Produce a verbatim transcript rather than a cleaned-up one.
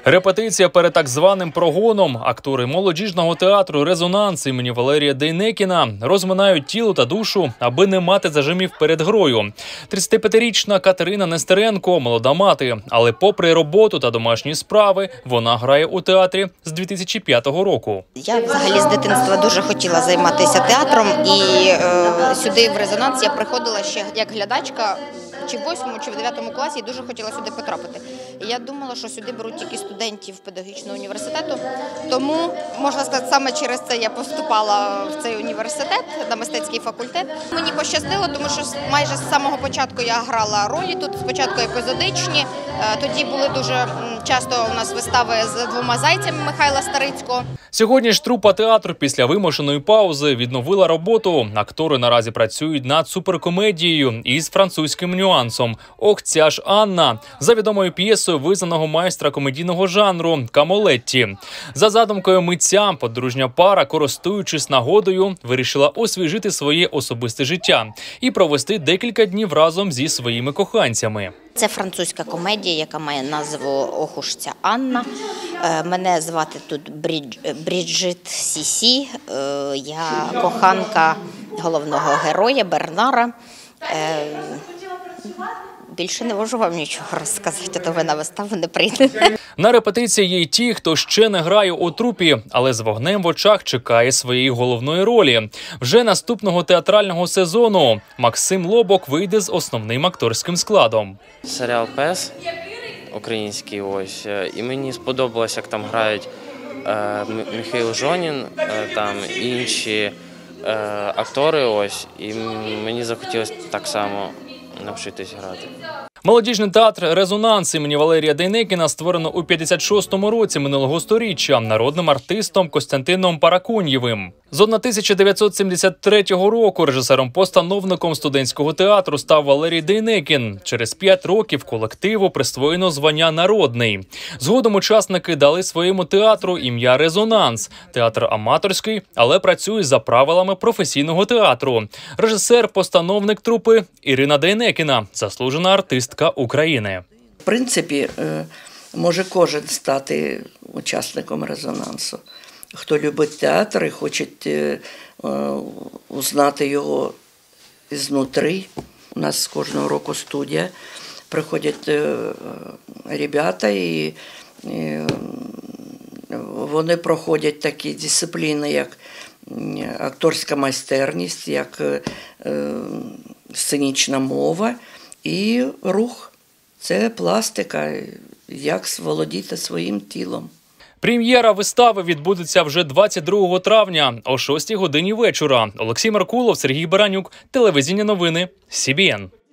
Репетиція перед так званим прогоном. Актори молодіжного театру «Резонанс» імені Валерія Дейнекіна розминають тіло та душу, аби не мати зажимів перед грою. тридцятип'ятирічна Катерина Нестеренко – молода мати, але попри роботу та домашні справи, вона грає у театрі з дві тисячі п'ятого року. Я взагалі з дитинства дуже хотіла займатися театром, і е, сюди в «Резонанс» я приходила ще як глядачка, чи в восьмому, чи в дев'ятому класі, і дуже хотіла сюди потрапити. І я думала, що сюди беруть тільки студентів педагогічного університету, тому, можна сказати, саме через це я поступала в цей університет, на мистецький факультет. Мені пощастило, тому що майже з самого початку я грала ролі тут, спочатку епізодичні, тоді були дуже часто у нас вистави з «Двома зайцями» Михайла Старицького. Сьогодні ж трупа театру після вимушеної паузи відновила роботу. Актори наразі працюють над суперкомедією із французьким нюансом «Ох, ця ж Анна» за відомою п'єсою визнаного майстра комедійного жанру Камолетті. За задумкою митця, подружня пара, користуючись нагодою, вирішила освіжити своє особисте життя і провести декілька днів разом зі своїми коханцями. Це французька комедія, яка має назву «Ох уж ця Анна». Мене звати тут Брідж... Бріджит Сісі. Я коханка головного героя Бернара. Більше не можу вам нічого розказати, то ви на виставу не прийдете. На репетиції є й ті, хто ще не грає у трупі, але з вогнем в очах чекає своєї головної ролі. Вже наступного театрального сезону Максим Лобок вийде з основним акторським складом. Серіал «Пес» український, ось, і мені сподобалось, як там грають е, Михайло Жонін, е, там інші е, актори, ось, і мені захотілося так само навчитись грати. Молодіжний театр «Резонанс» імені Валерія Дейнекіна створено у п'ятдесят шостому році минулого сторіччя народним артистом Костянтином Паракон'євим. З тисяча дев'ятсот сімдесят третього року режисером-постановником студентського театру став Валерій Дейнекін. Через п'ять років колективу присвоєно звання «Народний». Згодом учасники дали своєму театру ім'я «Резонанс». Театр аматорський, але працює за правилами професійного театру. Режисер-постановник трупи Ірина Дейнекіна, заслужена артистка України. В принципі, може кожен стати учасником «Резонансу». Хто любить театр і хоче е, узнати його знутри. У нас кожного року студія. Приходять е, ребята і е, вони проходять такі дисципліни, як акторська майстерність, як е, сценічна мова і рух. Це пластика, як володіти своїм тілом. Прем'єра вистави відбудеться вже двадцять другого травня о шостій годині вечора. Олексій Меркулов, Сергій Баранюк, телевізійні новини, Сі Бі Ен.